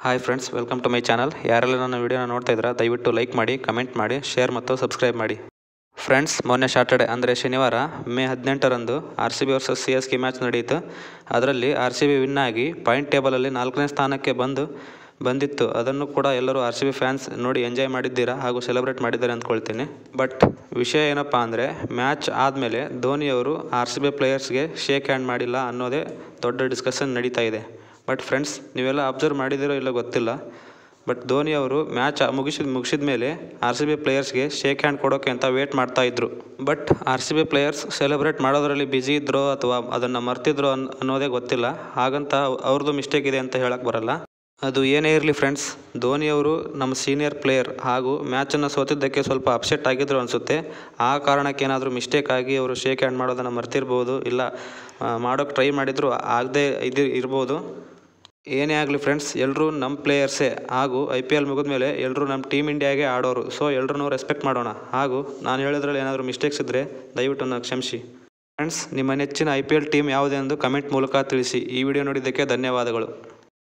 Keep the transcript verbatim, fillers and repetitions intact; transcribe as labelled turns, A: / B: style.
A: Hi friends, welcome to my channel. ಯಾರೆಲ್ಲ ನನ್ನ ವಿಡಿಯೋನ ನೋಡ್ತಾ ಇದ್ದೀರಾ ದಯವಿಟ್ಟು ಲೈಕ್ ಮಾಡಿ, ಕಮೆಂಟ್ ಮಾಡಿ, ಶೇರ್ ಮತ್ತು ಸಬ್ಸ್ಕ್ರೈಬ್ ಮಾಡಿ. ಫ್ರೆಂಡ್ಸ್, ಮೊನ್ನೆ ಸಾಟರ್ಡೆ ಅಂದರೆ ಶನಿವಾರ ಮೇ ಹದಿನೆಂಟರಂದು R C B versus C S K match ನಡೆಯಿತು. ಅದರಲ್ಲಿ ಆರ್ ಸಿ ಬಿ ವಿನ್ ಆಗಿ ಪಾಯಿಂಟ್ ಟೇಬಲಲ್ಲಿ ನಾಲ್ಕನೇ ಸ್ಥಾನಕ್ಕೆ ಬಂದು ಬಂದಿತ್ತು. ಅದನ್ನು ಕೂಡ ಎಲ್ಲರೂ ಆರ್ ಸಿ ಬಿ ಫ್ಯಾನ್ಸ್ ನೋಡಿ ಎಂಜಾಯ್ ಮಾಡಿದ್ದೀರಾ ಹಾಗೂ ಸೆಲೆಬ್ರೇಟ್ ಮಾಡಿದ್ದಾರೆ ಅಂದ್ಕೊಳ್ತೀನಿ. ಬಟ್ ವಿಷಯ ಏನಪ್ಪ ಅಂದರೆ, ಮ್ಯಾಚ್ ಆದಮೇಲೆ ಧೋನಿಯವರು ಆರ್ ಸಿ ಬಿ ಪ್ಲೇಯರ್ಸ್ಗೆ ಶೇಕ್ ಹ್ಯಾಂಡ್ ಮಾಡಿಲ್ಲ ಅನ್ನೋದೇ ದೊಡ್ಡ ಡಿಸ್ಕಷನ್ ನಡೀತಾ ಇದೆ. ಬಟ್ ಫ್ರೆಂಡ್ಸ್, ನೀವೆಲ್ಲ ಅಬ್ಸರ್ವ್ ಮಾಡಿದಿರೋ ಇಲ್ಲ ಗೊತ್ತಿಲ್ಲ, ಬಟ್ ಧೋನಿ ಅವರು ಮ್ಯಾಚ್ ಮುಗಿಸಿದ ಮುಗಿಸಿದ ಮೇಲೆ ಆರ್ ಸಿ ಬಿ ಪ್ಲೇಯರ್ಸ್ಗೆ ಶೇಕ್ ಹ್ಯಾಂಡ್ ಕೊಡೋಕ್ಕೆ ಅಂತ ವೇಟ್ ಮಾಡ್ತಾ ಇದ್ರು. But R C B players celebrate ಮಾಡೋದರಲ್ಲಿ ಬ್ಯುಸಿ ಇದ್ರೋ ಅಥವಾ ಅದನ್ನು ಮರ್ತಿದ್ರೋ ಅನ್ ಅನ್ನೋದೇ ಗೊತ್ತಿಲ್ಲ. ಹಾಗಂತ ಅವ್ರದ್ದು ಮಿಸ್ಟೇಕ್ ಇದೆ ಅಂತ ಹೇಳಕ್ಕೆ ಬರಲ್ಲ. ಅದು ಏನೇ ಇರಲಿ ಫ್ರೆಂಡ್ಸ್, ಧೋನಿಯವರು ನಮ್ಮ ಸೀನಿಯರ್ ಪ್ಲೇಯರ್ ಹಾಗೂ ಮ್ಯಾಚನ್ನು ಸೋತಿದ್ದಕ್ಕೆ ಸ್ವಲ್ಪ ಅಪ್ಸೆಟ್ ಆಗಿದ್ರು ಅನಿಸುತ್ತೆ. ಆ ಕಾರಣಕ್ಕೆ ಏನಾದರೂ ಮಿಸ್ಟೇಕ್ ಆಗಿ ಅವರು ಶೇಕ್ ಹ್ಯಾಂಡ್ ಮಾಡೋದನ್ನು ಮರ್ತಿರ್ಬೋದು, ಇಲ್ಲ ಮಾಡೋಕ್ಕೆ ಟ್ರೈ ಮಾಡಿದ್ರು ಆಗದೆ ಇದು ಇರ್ಬೋದು. ಏನೇ ಆಗಲಿ ಫ್ರೆಂಡ್ಸ್, ಎಲ್ಲರೂ ನಮ್ಮ ಪ್ಲೇಯರ್ಸೇ ಹಾಗೂ ಐ ಪಿ ಎಲ್ ಮುಗಿದ ಮೇಲೆ ಎಲ್ಲರೂ ನಮ್ಮ ಟೀಮ್ ಇಂಡಿಯಾಗೆ ಆಡೋರು. ಸೊ ಎಲ್ಲರೂ ರೆಸ್ಪೆಕ್ಟ್ ಮಾಡೋಣ. ಹಾಗೂ ನಾನು ಹೇಳಿದ್ರಲ್ಲಿ ಏನಾದರೂ ಮಿಸ್ಟೇಕ್ಸ್ ಇದ್ದರೆ ದಯವಿಟ್ಟು ನನಗೆ ಕ್ಷಮಿಸಿ. ಫ್ರೆಂಡ್ಸ್, ನಿಮ್ಮ ನೆಚ್ಚಿನ ಐ ಪಿ ಎಲ್ ಟೀಮ್ ಯಾವುದೆಂದು ಕಮೆಂಟ್ ಮೂಲಕ ತಿಳಿಸಿ. ಈ ವಿಡಿಯೋ ನೋಡಿದ್ದಕ್ಕೆ ಧನ್ಯವಾದಗಳು.